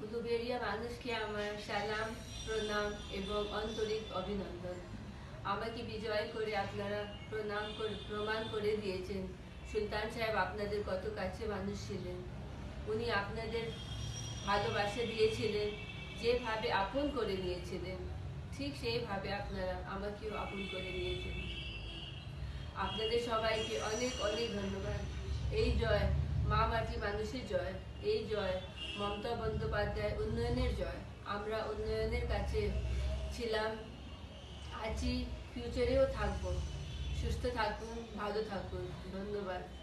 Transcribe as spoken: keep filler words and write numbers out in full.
উলুবেড়িয়া মানুষকে আমার সালাম, প্রণাম এবং আন্তরিক অভিনন্দন। আমাকে বিজয় করে আপনারা প্রণাম করে প্রমাণ করে দিয়েছেন সুলতান সাহেব আপনাদের কত কাছে মানুষ ছিলেন। উনি আপনাদের ভালোবাসা দিয়েছিলেন, যেভাবে আপন করে নিয়েছিলেন ঠিক সেইভাবে আপনারা আমাকেও আপন করে নিয়েছেন। আপনাদের সবাইকে অনেক অনেক ধন্যবাদ। এই জয় মা মাটি মানুষের জয়, এই জয় মমতা বন্দ্যোপাধ্যায় উন্নয়নের জয়। আমরা উন্নয়নের কাছে ছিলাম, আছি, ফিউচারেও থাকবো। সুস্থ থাকুন, ভালো থাকুন। ধন্যবাদ।